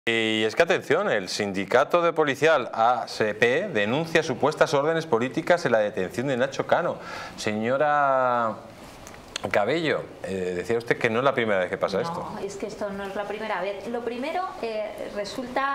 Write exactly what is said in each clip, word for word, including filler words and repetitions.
Y es que atención, el sindicato de policial A S P denuncia supuestas órdenes políticas en la detención de Nacho Cano. Señora Cabello, eh, decía usted que no es la primera vez que pasa no, esto. No, es que esto no es la primera vez. Lo primero, eh, resulta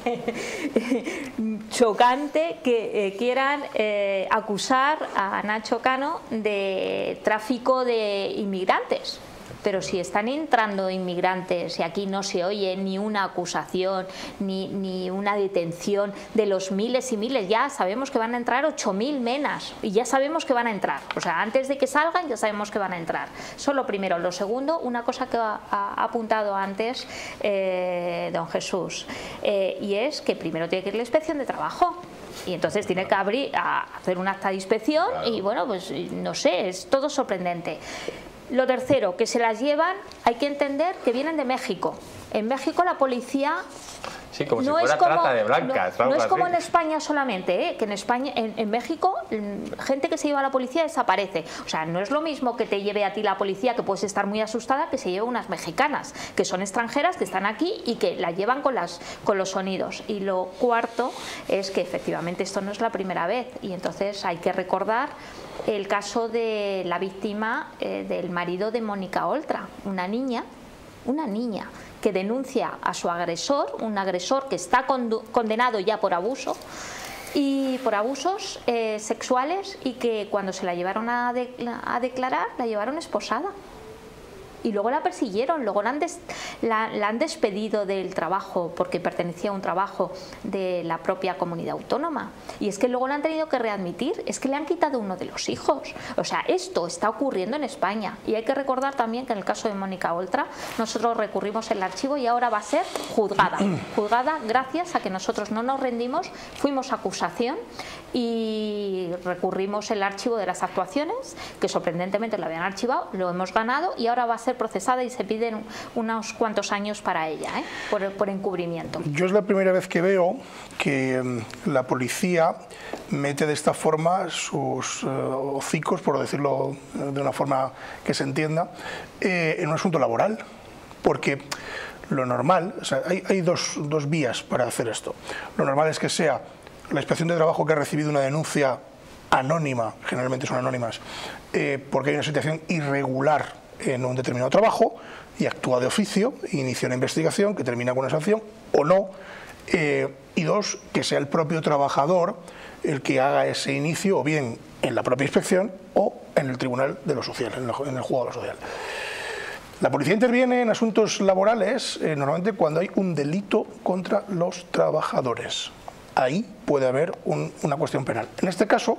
chocante que eh, quieran eh, acusar a Nacho Cano de tráfico de inmigrantes. Pero si están entrando inmigrantes y aquí no se oye ni una acusación, ni, ni una detención de los miles y miles, ya sabemos que van a entrar ocho mil menas y ya sabemos que van a entrar. O sea, antes de que salgan ya sabemos que van a entrar. Eso lo primero. Lo segundo, una cosa que ha, ha apuntado antes eh, don Jesús, eh, y es que primero tiene que ir la inspección de trabajo. Y entonces tiene que abrir, a hacer un acta de inspección y bueno, pues no sé, es todo sorprendente. Lo tercero, que se las llevan, hay que entender que vienen de México. En México la policía... Sí, como no si fuera es como, trata de blancas. No, no es así. como en España solamente, ¿eh? Que en España, en, en México, gente que se lleva a la policía desaparece. O sea, no es lo mismo que te lleve a ti la policía, que puedes estar muy asustada, que se lleve unas mexicanas, que son extranjeras, que están aquí y que la llevan con, las, con los sonidos. Y lo cuarto es que efectivamente esto no es la primera vez y entonces hay que recordar el caso de la víctima eh, del marido de Mónica Oltra, una niña, una niña que denuncia a su agresor, un agresor que está condenado ya por abuso y por abusos eh, sexuales y que cuando se la llevaron a, de, a declarar la llevaron esposada. Y luego la persiguieron, luego la han, des, la, la han despedido del trabajo porque pertenecía a un trabajo de la propia comunidad autónoma. Y es que luego la han tenido que readmitir, es que le han quitado uno de los hijos. O sea, esto está ocurriendo en España. Y hay que recordar también que en el caso de Mónica Oltra, nosotros recurrimos el archivo y ahora va a ser juzgada. Juzgada gracias a que nosotros no nos rendimos, fuimos acusación y recurrimos el archivo de las actuaciones, que sorprendentemente lo habían archivado, lo hemos ganado y ahora va a ser procesada y se piden unos cuantos años para ella, ¿eh? por, por encubrimiento. Yo es la primera vez que veo que la policía mete de esta forma sus uh, hocicos, por decirlo de una forma que se entienda, eh, en un asunto laboral, porque lo normal, o sea, hay, hay dos, dos vías para hacer esto. Lo normal es que sea la inspección de trabajo que ha recibido una denuncia anónima, generalmente son anónimas, eh, porque hay una situación irregular en un determinado trabajo y actúa de oficio, inicia una investigación que termina con una sanción o no, eh, y dos, que sea el propio trabajador el que haga ese inicio o bien en la propia inspección o en el tribunal de lo social, en el, en el juzgado de lo social. La policía interviene en asuntos laborales eh, normalmente cuando hay un delito contra los trabajadores. Ahí puede haber un, una cuestión penal. En este caso,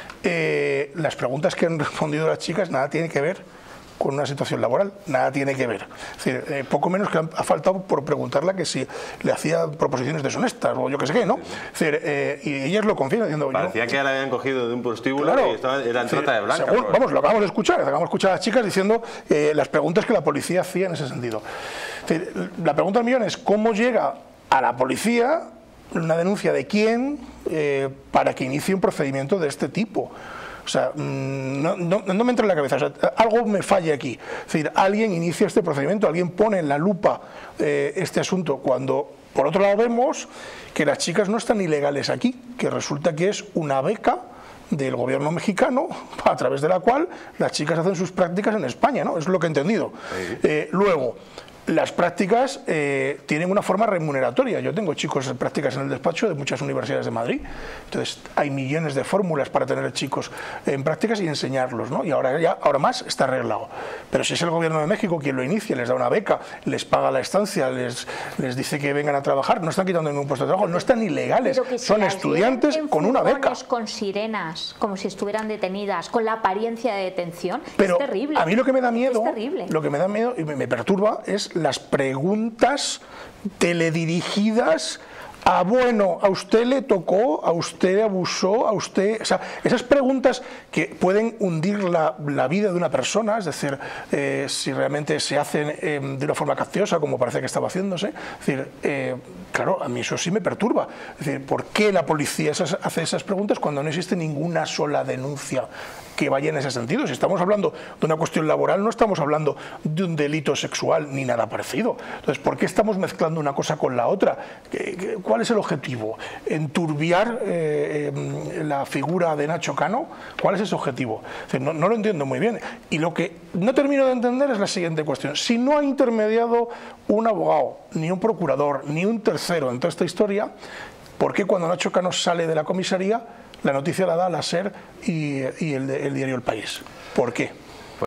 eh, las preguntas que han respondido las chicas nada tienen que ver con una situación laboral, nada tiene que ver. Es decir, eh, poco menos que ha faltado por preguntarle que si le hacía proposiciones deshonestas o yo qué sé qué, ¿no? Es decir, eh, y ellas lo confían diciendo... Parecía yo, que la habían cogido de un prostíbulo claro, y estaba, era en trata de blanca. Según, vamos, lo acabamos de escuchar, acabamos de escuchar a las chicas diciendo eh, las preguntas que la policía hacía en ese sentido. Es decir, la pregunta del millón es ¿cómo llega a la policía una denuncia de quién eh, para que inicie un procedimiento de este tipo? O sea, no, no, no me entra en la cabeza, o sea, algo me falla aquí. Es decir, alguien inicia este procedimiento, alguien pone en la lupa eh, este asunto, cuando por otro lado vemos que las chicas no están ilegales aquí, que resulta que es una beca del gobierno mexicano a través de la cual las chicas hacen sus prácticas en España, ¿no? Es lo que he entendido. Sí. Eh, luego, las prácticas eh, tienen una forma remuneratoria. Yo tengo chicos en prácticas en el despacho de muchas universidades de Madrid. Entonces hay millones de fórmulas para tener chicos en prácticas y enseñarlos, ¿no? Y ahora ya, ahora más está arreglado. Pero si es el gobierno de México quien lo inicia, les da una beca, les paga la estancia, les, les dice que vengan a trabajar, no están quitando ningún puesto de trabajo, no están ilegales, son estudiantes con una beca. Con sirenas, como si estuvieran detenidas, con la apariencia de detención, pero es terrible. A mí lo que me da miedo, es terrible. lo que me da miedo y me, me perturba es las preguntas teledirigidas a, bueno, a usted le tocó, a usted abusó, a usted... O sea, esas preguntas que pueden hundir la, la vida de una persona, es decir, eh, si realmente se hacen eh, de una forma capciosa, como parece que estaba haciéndose, es decir, eh, claro, a mí eso sí me perturba. Es decir, ¿por qué la policía esas, hace esas preguntas cuando no existe ninguna sola denuncia que vaya en ese sentido. Si estamos hablando de una cuestión laboral, no estamos hablando de un delito sexual ni nada parecido. Entonces, ¿por qué estamos mezclando una cosa con la otra? ¿Cuál es el objetivo? ¿Enturbiar eh, eh, la figura de Nacho Cano? ¿Cuál es ese objetivo? Es decir, no, no lo entiendo muy bien. Y lo que no termino de entender es la siguiente cuestión. Si no ha intermediado un abogado, ni un procurador, ni un tercero en toda esta historia, ¿por qué cuando Nacho Cano sale de la comisaría la noticia la da la SER y, y el, el diario El País? ¿Por qué?